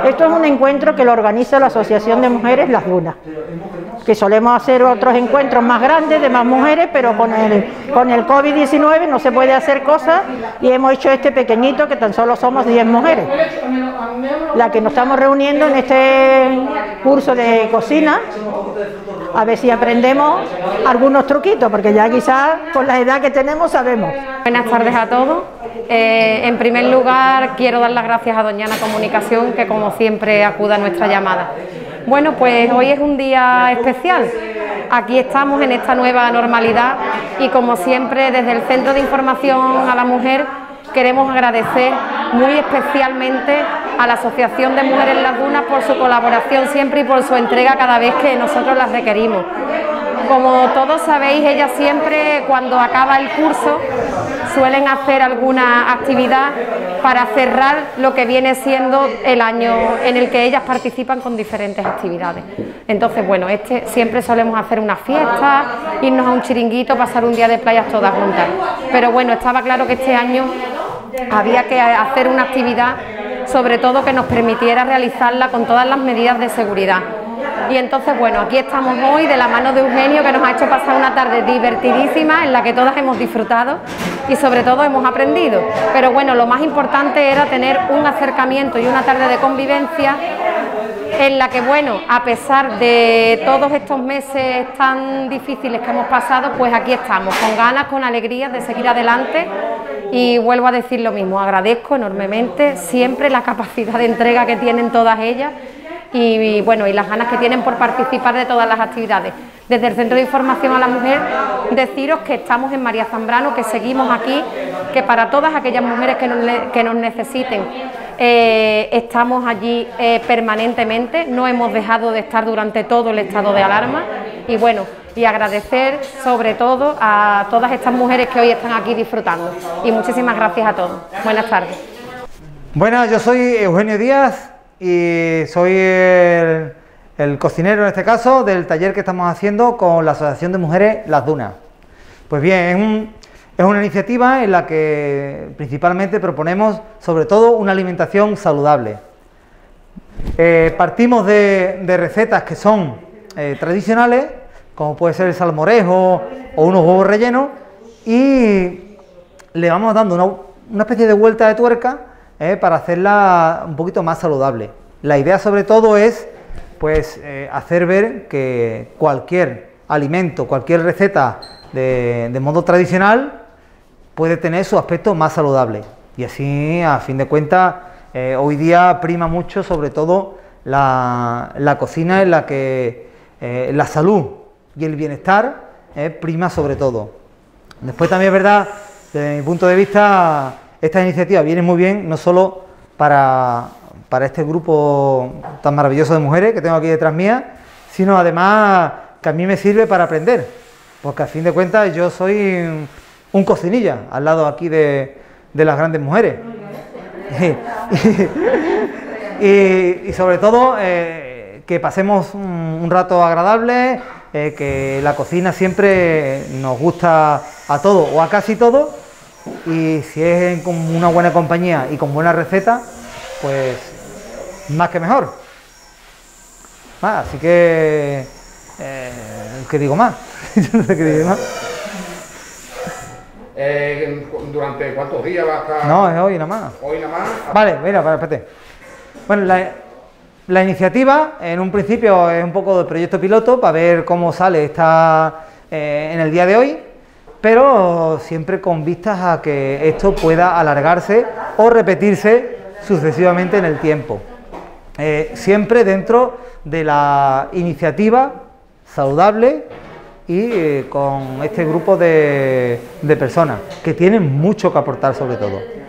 Esto es un encuentro que lo organiza la Asociación de Mujeres Las Dunas, que solemos hacer otros encuentros más grandes de más mujeres, pero con el COVID-19 no se puede hacer cosas y hemos hecho este pequeñito que tan solo somos 10 mujeres, la que nos estamos reuniendo en este curso de cocina, a ver si aprendemos algunos truquitos, porque ya quizás con la edad que tenemos sabemos. Buenas tardes a todos. En primer lugar quiero dar las gracias a Doñana Comunicación, que como siempre acude a nuestra llamada. Bueno, pues hoy es un día especial. Aquí estamos en esta nueva normalidad y como siempre desde el Centro de Información a la Mujer queremos agradecer muy especialmente a la Asociación de Mujeres Las Dunas por su colaboración siempre y por su entrega cada vez que nosotros las requerimos. Como todos sabéis, ellas siempre cuando acaba el curso suelen hacer alguna actividad para cerrar lo que viene siendo el año en el que ellas participan con diferentes actividades. Entonces, bueno, siempre solemos hacer una fiesta, irnos a un chiringuito, pasar un día de playas todas juntas. Pero bueno, estaba claro que este año había que hacer una actividad, sobre todo que nos permitiera realizarla con todas las medidas de seguridad. Y entonces, bueno, aquí estamos hoy de la mano de Eugenio, que nos ha hecho pasar una tarde divertidísima en la que todas hemos disfrutado y sobre todo hemos aprendido. Pero bueno, lo más importante era tener un acercamiento y una tarde de convivencia en la que, bueno, a pesar de todos estos meses tan difíciles que hemos pasado, pues aquí estamos, con ganas, con alegría de seguir adelante. Y vuelvo a decir lo mismo, agradezco enormemente siempre la capacidad de entrega que tienen todas ellas y bueno, y las ganas que tienen por participar de todas las actividades. Desde el Centro de Información a la Mujer, deciros que estamos en María Zambrano, que seguimos aquí, que para todas aquellas mujeres que nos necesiten, estamos allí permanentemente, no hemos dejado de estar durante todo el estado de alarma y bueno, y agradecer sobre todo a todas estas mujeres que hoy están aquí disfrutando y muchísimas gracias a todos. Buenas tardes. Buenas, yo soy Eugenio Díaz y soy el cocinero en este caso del taller que estamos haciendo con la Asociación de Mujeres Las Dunas. Pues bien, es una iniciativa en la que principalmente proponemos sobre todo una alimentación saludable. Partimos de recetas que son tradicionales, como puede ser el salmorejo o unos huevos rellenos, y le vamos dando una especie de vuelta de tuerca para hacerla un poquito más saludable. La idea sobre todo es pues hacer ver que cualquier alimento, cualquier receta de modo tradicional puede tener su aspecto más saludable, y así a fin de cuentas hoy día prima mucho sobre todo la cocina en la que la salud y el bienestar prima sobre todo. Después también es verdad, desde mi punto de vista, esta iniciativa viene muy bien no solo para este grupo tan maravilloso de mujeres que tengo aquí detrás mía, sino además que a mí me sirve para aprender, porque a fin de cuentas yo soy un cocinilla al lado aquí de las grandes mujeres. Y sobre todo que pasemos un rato agradable, que la cocina siempre nos gusta a todos o a casi todos, y si es con una buena compañía y con buena receta, pues más que mejor. Así que ¿qué digo más? Yo no sé qué digo más. ¿Durante cuántos días va a estar? No, es hoy nada más. ¿Hoy nada más? Vale, mira, espérate. Bueno, la iniciativa en un principio es un poco de proyecto piloto para ver cómo sale en el día de hoy, pero siempre con vistas a que esto pueda alargarse o repetirse sucesivamente en el tiempo. Siempre dentro de la iniciativa saludable y con este grupo de personas que tienen mucho que aportar sobre todo.